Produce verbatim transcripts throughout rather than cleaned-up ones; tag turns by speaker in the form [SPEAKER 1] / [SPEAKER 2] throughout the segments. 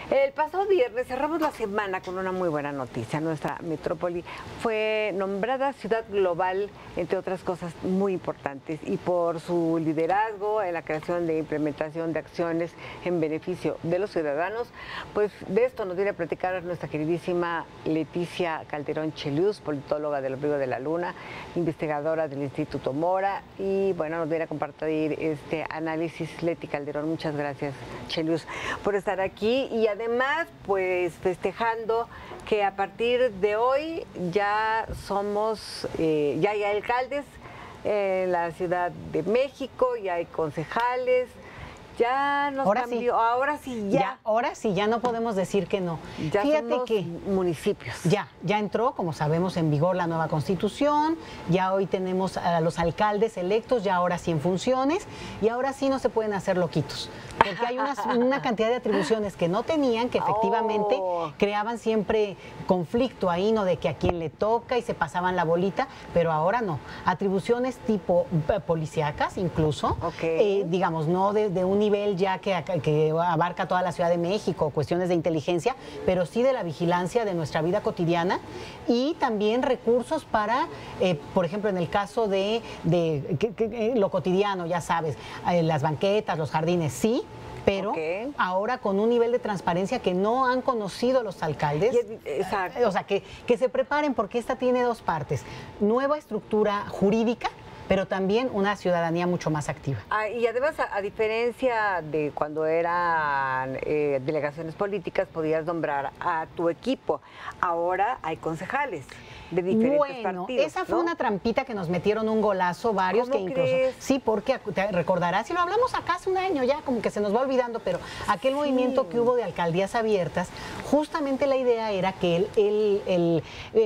[SPEAKER 1] El pasado viernes cerramos la semana con una muy buena noticia. Nuestra metrópoli fue nombrada ciudad global, entre otras cosas muy importantes, y por su liderazgo en la creación de implementación de acciones en beneficio de los ciudadanos. Pues de esto nos viene a platicar nuestra queridísima Leticia Calderón Chelius, politóloga del Abrigo de la Luna, investigadora del Instituto Mora, y bueno, nos viene a compartir este análisis. Leti Calderón, muchas gracias, Chelius, por estar aquí, y además pues festejando que a partir de hoy ya somos, eh, ya hay alcaldes en la Ciudad de México, ya hay concejales. Ya nos
[SPEAKER 2] ahora
[SPEAKER 1] cambió,
[SPEAKER 2] sí.
[SPEAKER 1] ahora sí ya.
[SPEAKER 2] ya. Ahora sí, ya no podemos decir que no.
[SPEAKER 1] Ya
[SPEAKER 2] Fíjate
[SPEAKER 1] somos
[SPEAKER 2] que
[SPEAKER 1] municipios.
[SPEAKER 2] Ya, ya entró, como sabemos, en vigor la nueva Constitución, ya hoy tenemos a los alcaldes electos, ya ahora sí en funciones, y ahora sí no se pueden hacer loquitos, porque hay unas, una cantidad de atribuciones que no tenían, que efectivamente
[SPEAKER 1] oh.
[SPEAKER 2] creaban siempre conflicto ahí, ¿no? De que a quién le toca y se pasaban la bolita, pero ahora no. Atribuciones tipo policíacas incluso,
[SPEAKER 1] okay.
[SPEAKER 2] eh, digamos, no de, de un nivel ya que, que abarca toda la Ciudad de México, cuestiones de inteligencia, pero sí de la vigilancia de nuestra vida cotidiana, y también recursos para, eh, por ejemplo, en el caso de, de que, que, lo cotidiano, ya sabes, eh, las banquetas, los jardines, sí, pero okay. ahora con un nivel de transparencia que no han conocido los alcaldes.
[SPEAKER 1] Exacto.
[SPEAKER 2] O sea, que, que se preparen, porque esta tiene dos partes: nueva estructura jurídica, pero también una ciudadanía mucho más activa.
[SPEAKER 1] Ah, y además, a, a diferencia de cuando eran eh, delegaciones políticas, podías nombrar a tu equipo. Ahora hay concejales de diferentes
[SPEAKER 2] bueno,
[SPEAKER 1] partidos.
[SPEAKER 2] Esa fue
[SPEAKER 1] ¿no?
[SPEAKER 2] una trampita que nos metieron un golazo varios, que incluso
[SPEAKER 1] crees?
[SPEAKER 2] Sí, porque te recordarás, y lo hablamos acá hace un año ya, como que se nos va olvidando, pero aquel sí. movimiento que hubo de alcaldías abiertas, justamente la idea era que el, el, el,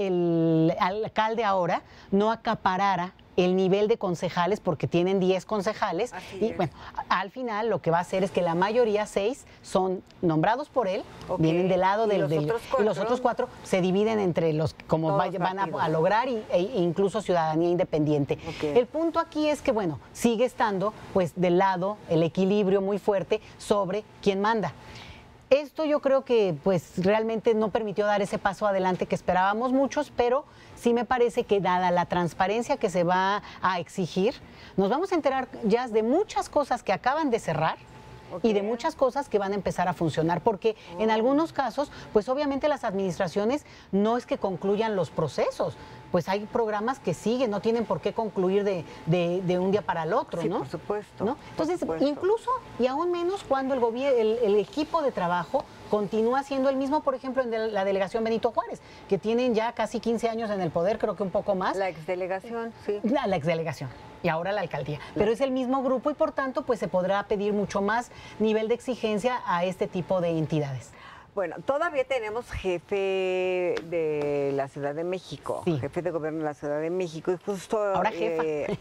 [SPEAKER 2] el alcalde ahora no acaparara el nivel de concejales, porque tienen diez concejales.
[SPEAKER 1] Así
[SPEAKER 2] y
[SPEAKER 1] es.
[SPEAKER 2] Bueno, al final lo que va a hacer es que la mayoría, seis, son nombrados por él,
[SPEAKER 1] okay.
[SPEAKER 2] vienen del lado
[SPEAKER 1] ¿Y
[SPEAKER 2] del...
[SPEAKER 1] Los
[SPEAKER 2] del
[SPEAKER 1] otros cuatro?
[SPEAKER 2] Y los otros cuatro se dividen entre los, como vaya, van a, a lograr, y, e incluso ciudadanía independiente.
[SPEAKER 1] Okay.
[SPEAKER 2] El punto aquí es que, bueno, sigue estando pues del lado el equilibrio muy fuerte sobre quién manda. Esto yo creo que pues realmente no permitió dar ese paso adelante que esperábamos muchos, pero sí me parece que, dada la transparencia que se va a exigir, nos vamos a enterar ya de muchas cosas que acaban de cerrar, okay. y de muchas cosas que van a empezar a funcionar, porque oh. en algunos casos, pues obviamente las administraciones no es que concluyan los procesos, pues hay programas que siguen, no tienen por qué concluir de, de, de un día para el otro,
[SPEAKER 1] sí,
[SPEAKER 2] ¿no?
[SPEAKER 1] por supuesto.
[SPEAKER 2] ¿no? Entonces,
[SPEAKER 1] por supuesto.
[SPEAKER 2] incluso, y aún menos cuando el, gobierno, el, el equipo de trabajo continúa siendo el mismo, por ejemplo, en la delegación Benito Juárez, que tienen ya casi quince años en el poder, creo que un poco más.
[SPEAKER 1] La exdelegación, sí.
[SPEAKER 2] La, la exdelegación. Y ahora la alcaldía. Pero es el mismo grupo, y por tanto pues se podrá pedir mucho más nivel de exigencia a este tipo de entidades.
[SPEAKER 1] Bueno, todavía tenemos jefe de la Ciudad de México,
[SPEAKER 2] sí.
[SPEAKER 1] jefe de gobierno de la Ciudad de México, y justo...
[SPEAKER 2] Ahora jefa.
[SPEAKER 1] Eh,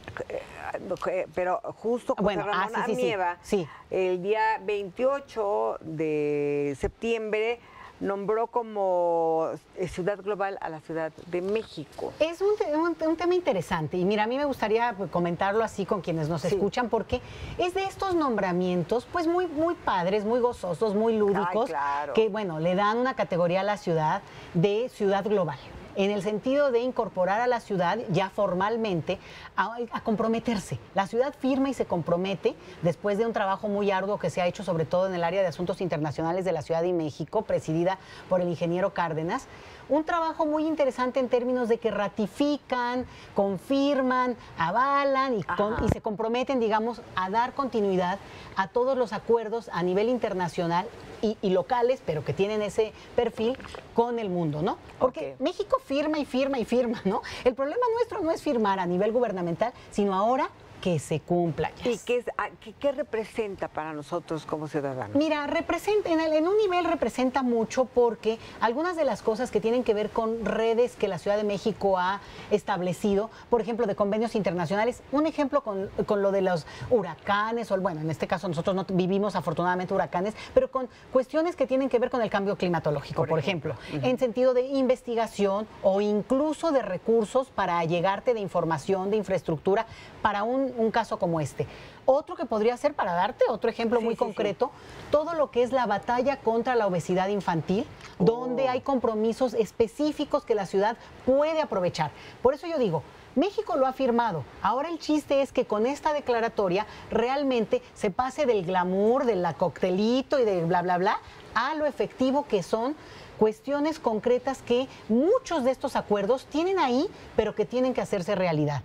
[SPEAKER 1] eh, pero justo José
[SPEAKER 2] bueno,
[SPEAKER 1] Ramón
[SPEAKER 2] ah, sí, sí,
[SPEAKER 1] Amieva,
[SPEAKER 2] sí, sí.
[SPEAKER 1] el día veintiocho de septiembre, nombró como ciudad global a la Ciudad de México.
[SPEAKER 2] Es un, un, un tema interesante, y mira, a mí me gustaría comentarlo así con quienes nos sí. escuchan, porque es de estos nombramientos pues muy, muy padres, muy gozosos, muy lúdicos.
[SPEAKER 1] Ay, claro.
[SPEAKER 2] Que bueno, le dan una categoría a la ciudad de ciudad global, en el sentido de incorporar a la ciudad ya formalmente a, a comprometerse. La ciudad firma y se compromete, después de un trabajo muy arduo que se ha hecho sobre todo en el área de asuntos internacionales de la Ciudad de México, presidida por el ingeniero Cárdenas. Un trabajo muy interesante en términos de que ratifican, confirman, avalan y, con, y se comprometen, digamos, a dar continuidad a todos los acuerdos a nivel internacional y, y locales, pero que tienen ese perfil con el mundo, ¿no? Porque okay. México firma y firma y firma, ¿no? El problema nuestro no es firmar a nivel gubernamental, sino ahora que se cumpla.
[SPEAKER 1] ¿Y qué, es, qué, qué representa para nosotros como ciudadanos?
[SPEAKER 2] Mira, representa, en, el, en un nivel representa mucho, porque algunas de las cosas que tienen que ver con redes que la Ciudad de México ha establecido, por ejemplo, de convenios internacionales, un ejemplo con, con lo de los huracanes, o bueno, en este caso nosotros no vivimos afortunadamente huracanes, pero con cuestiones que tienen que ver con el cambio climatológico, por, por ejemplo, ejemplo uh-huh. en sentido de investigación o incluso de recursos para llegarte de información, de infraestructura, para un un, un caso como este. Otro que podría ser, para darte otro ejemplo
[SPEAKER 1] Sí,
[SPEAKER 2] muy
[SPEAKER 1] sí,
[SPEAKER 2] concreto, sí. todo lo que es la batalla contra la obesidad infantil, oh. donde hay compromisos específicos que la ciudad puede aprovechar. Por eso yo digo, México lo ha firmado. Ahora el chiste es que con esta declaratoria realmente se pase del glamour, del coctelito y de bla, bla, bla, a lo efectivo que son cuestiones concretas que muchos de estos acuerdos tienen ahí, pero que tienen que hacerse realidad.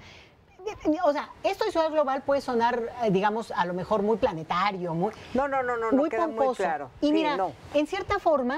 [SPEAKER 2] O sea, esto de ciudad global puede sonar, digamos, a lo mejor muy planetario, muy
[SPEAKER 1] No, no, no, no,
[SPEAKER 2] muy
[SPEAKER 1] no queda
[SPEAKER 2] pomposo.
[SPEAKER 1] muy claro.
[SPEAKER 2] Y
[SPEAKER 1] sí,
[SPEAKER 2] mira,
[SPEAKER 1] no.
[SPEAKER 2] en cierta forma,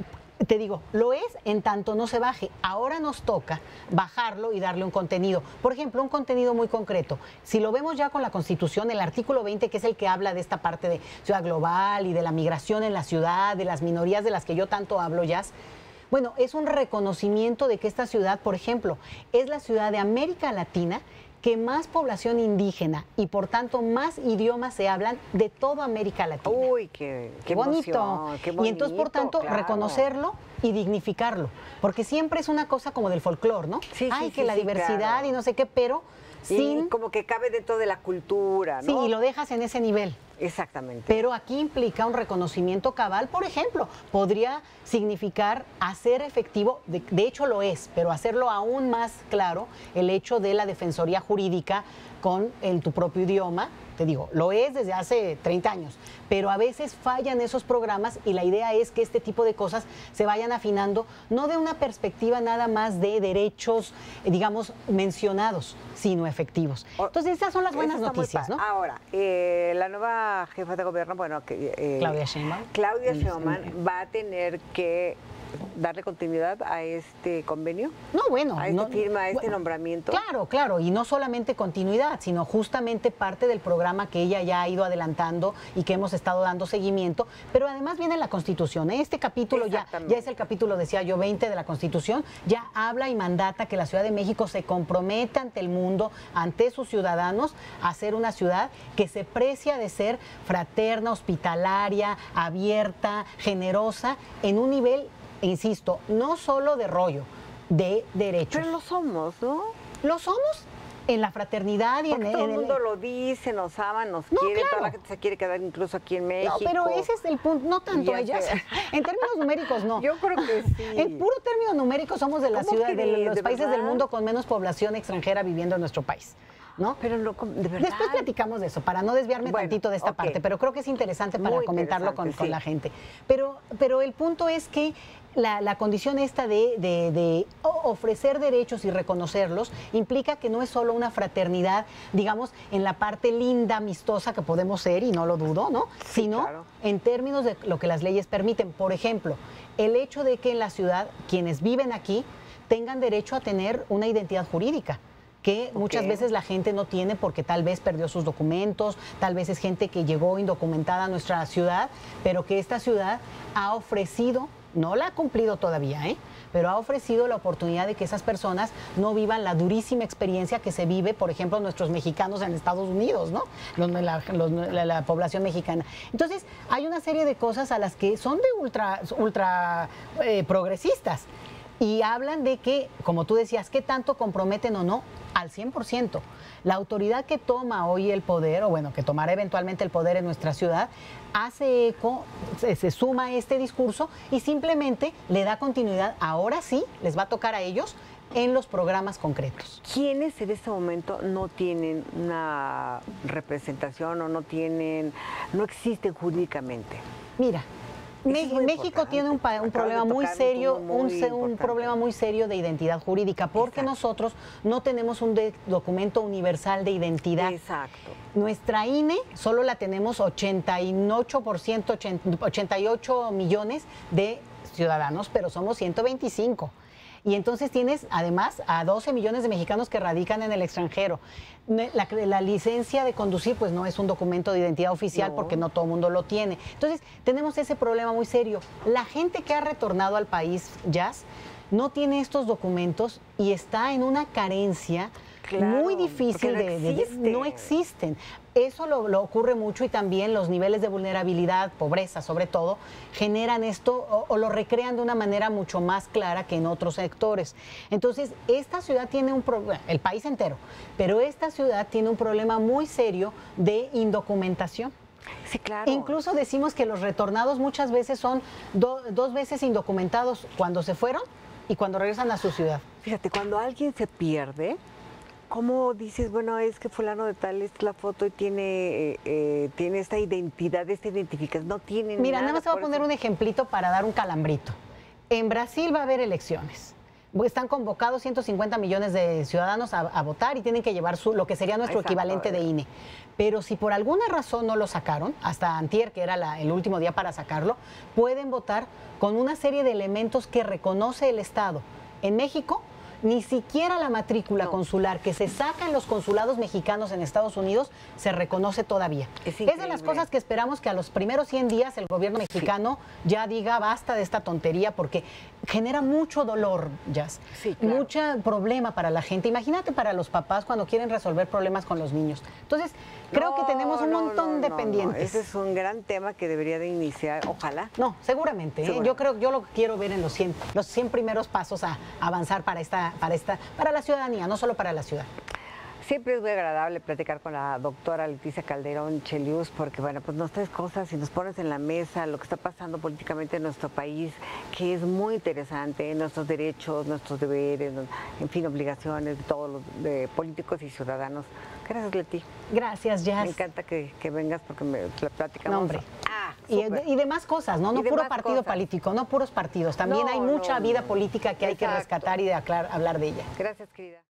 [SPEAKER 2] te digo, lo es en tanto no se baje. Ahora nos toca bajarlo y darle un contenido. Por ejemplo, un contenido muy concreto. Si lo vemos ya con la Constitución, el artículo veinte, que es el que habla de esta parte de ciudad global y de la migración en la ciudad, de las minorías de las que yo tanto hablo, ya. Bueno, es un reconocimiento de que esta ciudad, por ejemplo, es la ciudad de América Latina que más población indígena y por tanto más idiomas se hablan de toda América Latina.
[SPEAKER 1] Uy, qué, qué,
[SPEAKER 2] qué, bonito.
[SPEAKER 1] Emoción, qué bonito.
[SPEAKER 2] Y entonces, por tanto,
[SPEAKER 1] claro.
[SPEAKER 2] reconocerlo y dignificarlo. Porque siempre es una cosa como del folclore, ¿no?
[SPEAKER 1] Sí,
[SPEAKER 2] Ay,
[SPEAKER 1] sí,
[SPEAKER 2] que
[SPEAKER 1] sí,
[SPEAKER 2] la
[SPEAKER 1] sí,
[SPEAKER 2] diversidad
[SPEAKER 1] claro.
[SPEAKER 2] y no sé qué, pero sin...
[SPEAKER 1] Y como que cabe dentro de la cultura, ¿no?
[SPEAKER 2] Sí, y lo dejas en ese nivel.
[SPEAKER 1] Exactamente.
[SPEAKER 2] Pero aquí implica un reconocimiento cabal, por ejemplo, podría significar hacer efectivo, de, de hecho lo es, pero hacerlo aún más claro, el hecho de la defensoría jurídica con en tu propio idioma. Te digo, lo es desde hace treinta años, pero a veces fallan esos programas y la idea es que este tipo de cosas se vayan afinando, no de una perspectiva nada más de derechos, digamos, mencionados, sino efectivos. Entonces, esas son las buenas noticias, ¿no?
[SPEAKER 1] Ahora, eh, la nueva jefa de gobierno, bueno, que, eh,
[SPEAKER 2] Claudia Sheinbaum.
[SPEAKER 1] Claudia Sheinbaum va a tener que darle continuidad a este convenio.
[SPEAKER 2] No, bueno.
[SPEAKER 1] A esta
[SPEAKER 2] no,
[SPEAKER 1] firma, a este
[SPEAKER 2] bueno,
[SPEAKER 1] nombramiento.
[SPEAKER 2] Claro, claro, y no solamente continuidad, sino justamente parte del programa que ella ya ha ido adelantando y que hemos estado dando seguimiento, pero además viene la Constitución. Este capítulo ya, ya es el capítulo, decía yo, veinte de la Constitución, ya habla y mandata que la Ciudad de México se comprometa ante el mundo, ante sus ciudadanos, a ser una ciudad que se precia de ser fraterna, hospitalaria, abierta, generosa, en un nivel, insisto, no solo de rollo, de derechos.
[SPEAKER 1] Pero lo somos, ¿no?
[SPEAKER 2] Lo somos en la fraternidad y
[SPEAKER 1] Porque
[SPEAKER 2] en,
[SPEAKER 1] todo
[SPEAKER 2] en
[SPEAKER 1] el mundo lo dice, nos ama, nos
[SPEAKER 2] no,
[SPEAKER 1] quiere,
[SPEAKER 2] claro.
[SPEAKER 1] toda la gente se quiere quedar incluso aquí en México.
[SPEAKER 2] No, pero ese es el punto, no tanto
[SPEAKER 1] Ya
[SPEAKER 2] ellas.
[SPEAKER 1] sé.
[SPEAKER 2] En términos numéricos, no.
[SPEAKER 1] Yo creo que sí.
[SPEAKER 2] En puro término numérico somos de la
[SPEAKER 1] ¿Cómo
[SPEAKER 2] ciudad, de
[SPEAKER 1] crees?
[SPEAKER 2] los
[SPEAKER 1] ¿De
[SPEAKER 2] países
[SPEAKER 1] verdad?
[SPEAKER 2] del mundo con menos población extranjera viviendo en nuestro país. ¿No?
[SPEAKER 1] Pero no, de verdad.
[SPEAKER 2] Después platicamos de eso, para no desviarme
[SPEAKER 1] Bueno,
[SPEAKER 2] tantito de esta
[SPEAKER 1] ok.
[SPEAKER 2] parte, pero creo que es interesante para
[SPEAKER 1] Muy
[SPEAKER 2] comentarlo con,
[SPEAKER 1] interesante,
[SPEAKER 2] con
[SPEAKER 1] sí.
[SPEAKER 2] la gente. Pero, pero el punto es que la, la condición esta de, de, de ofrecer derechos y reconocerlos implica que no es solo una fraternidad, digamos, en la parte linda, amistosa que podemos ser, y no lo dudo, ¿no?
[SPEAKER 1] Sí,
[SPEAKER 2] Sino
[SPEAKER 1] claro.
[SPEAKER 2] en términos de lo que las leyes permiten. Por ejemplo, el hecho de que en la ciudad quienes viven aquí tengan derecho a tener una identidad jurídica, que muchas
[SPEAKER 1] Ok.
[SPEAKER 2] veces la gente no tiene porque tal vez perdió sus documentos, tal vez es gente que llegó indocumentada a nuestra ciudad, pero que esta ciudad ha ofrecido, no la ha cumplido todavía, ¿eh? pero ha ofrecido la oportunidad de que esas personas no vivan la durísima experiencia que se vive, por ejemplo, nuestros mexicanos en Estados Unidos, ¿no? Los- la, los- la- la población mexicana. Entonces, hay una serie de cosas a las que son de ultra, ultra eh, progresistas. Y hablan de que, como tú decías, ¿qué tanto comprometen o no? Al cien por ciento. La autoridad que toma hoy el poder, o bueno, que tomará eventualmente el poder en nuestra ciudad, hace eco, se, se suma a este discurso y simplemente le da continuidad. Ahora sí, les va a tocar a ellos en los programas concretos.
[SPEAKER 1] ¿Quiénes en este momento no tienen una representación o no tienen, no existen jurídicamente?
[SPEAKER 2] Mira,
[SPEAKER 1] Eso
[SPEAKER 2] Me-
[SPEAKER 1] es muy
[SPEAKER 2] México
[SPEAKER 1] importante.
[SPEAKER 2] tiene un, pa- un
[SPEAKER 1] Acabas de
[SPEAKER 2] problema muy
[SPEAKER 1] tocar un
[SPEAKER 2] serio,
[SPEAKER 1] punto
[SPEAKER 2] un,
[SPEAKER 1] muy
[SPEAKER 2] se- un
[SPEAKER 1] importante.
[SPEAKER 2] problema muy serio de identidad jurídica, porque
[SPEAKER 1] Exacto.
[SPEAKER 2] nosotros no tenemos un de- documento universal de identidad.
[SPEAKER 1] Exacto.
[SPEAKER 2] Nuestra I N E solo la tenemos ochenta y ocho por ciento, ochenta ochenta y ocho millones de ciudadanos, pero somos ciento veinticinco. Y entonces tienes además a doce millones de mexicanos que radican en el extranjero. Ne- La, la licencia de conducir pues no es un documento de identidad oficial
[SPEAKER 1] No.
[SPEAKER 2] porque no todo el mundo lo tiene. Entonces tenemos ese problema muy serio. La gente que ha retornado al país, Jazz, no tiene estos documentos y está en una carencia
[SPEAKER 1] Claro,
[SPEAKER 2] muy difícil
[SPEAKER 1] porque no
[SPEAKER 2] de, de- de-
[SPEAKER 1] existe.
[SPEAKER 2] no existen. Eso lo, lo ocurre mucho y también los niveles de vulnerabilidad, pobreza sobre todo, generan esto o, o lo recrean de una manera mucho más clara que en otros sectores. Entonces, esta ciudad tiene un problema, el país entero, pero esta ciudad tiene un problema muy serio de indocumentación.
[SPEAKER 1] Sí, claro.
[SPEAKER 2] Incluso decimos que los retornados muchas veces son do- dos veces indocumentados cuando se fueron y cuando regresan a su ciudad.
[SPEAKER 1] Fíjate, cuando alguien se pierde, ¿cómo dices, bueno, es que fulano de tal es la foto y tiene, eh, eh, tiene esta identidad, esta identificación? No tiene
[SPEAKER 2] Mira,
[SPEAKER 1] nada.
[SPEAKER 2] nada más te voy a
[SPEAKER 1] por
[SPEAKER 2] poner
[SPEAKER 1] eso.
[SPEAKER 2] un ejemplito para dar un calambrito. En Brasil va a haber elecciones. Están convocados ciento cincuenta millones de ciudadanos a, a votar y tienen que llevar su, lo que sería nuestro
[SPEAKER 1] Exacto.
[SPEAKER 2] equivalente de I N E. Pero si por alguna razón no lo sacaron, hasta antier, que era la- el último día para sacarlo, pueden votar con una serie de elementos que reconoce el Estado. En México, ni siquiera la matrícula
[SPEAKER 1] No.
[SPEAKER 2] consular que se saca en los consulados mexicanos en Estados Unidos se reconoce todavía.
[SPEAKER 1] Es
[SPEAKER 2] Es de las
[SPEAKER 1] increíble.
[SPEAKER 2] cosas que esperamos que a los primeros cien días el gobierno mexicano ya diga basta de esta tontería porque genera mucho dolor, Jazz.
[SPEAKER 1] Sí, claro.
[SPEAKER 2] Mucho problema para la gente. Imagínate para los papás cuando quieren resolver problemas con los niños. Entonces, creo
[SPEAKER 1] No,
[SPEAKER 2] que tenemos un
[SPEAKER 1] no,
[SPEAKER 2] montón
[SPEAKER 1] no,
[SPEAKER 2] de
[SPEAKER 1] no, no.
[SPEAKER 2] pendientes.
[SPEAKER 1] Ese es un gran tema que debería de iniciar, ojalá.
[SPEAKER 2] No, seguramente. ¿eh?
[SPEAKER 1] Seguro.
[SPEAKER 2] Yo creo, yo lo quiero ver en los cien, los cien primeros pasos a avanzar para esta, para esta, para la ciudadanía, no solo para la ciudad.
[SPEAKER 1] Siempre es muy agradable platicar con la doctora Leticia Calderón Chelius porque, bueno, pues nos traes cosas y nos pones en la mesa lo que está pasando políticamente en nuestro país, que es muy interesante, nuestros derechos, nuestros deberes, en fin, obligaciones de todos los de políticos y ciudadanos. Gracias, Leti.
[SPEAKER 2] Gracias, Jazz.
[SPEAKER 1] Me encanta que, que vengas porque me pla- platicamos.
[SPEAKER 2] No, hombre.
[SPEAKER 1] Ah,
[SPEAKER 2] Y,
[SPEAKER 1] súper.
[SPEAKER 2] y demás cosas, ¿no?
[SPEAKER 1] Y
[SPEAKER 2] No puro
[SPEAKER 1] demás
[SPEAKER 2] partido
[SPEAKER 1] cosas.
[SPEAKER 2] político, no puros partidos. También
[SPEAKER 1] No,
[SPEAKER 2] hay mucha
[SPEAKER 1] no,
[SPEAKER 2] vida
[SPEAKER 1] no.
[SPEAKER 2] política que hay que
[SPEAKER 1] Exacto.
[SPEAKER 2] rescatar y de aclar- hablar de ella.
[SPEAKER 1] Gracias, querida.